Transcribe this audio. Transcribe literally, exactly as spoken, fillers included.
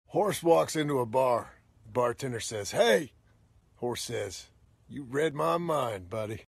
Horse walks into a bar. Bartender says, "Hey." Horse says, "You read my mind, buddy."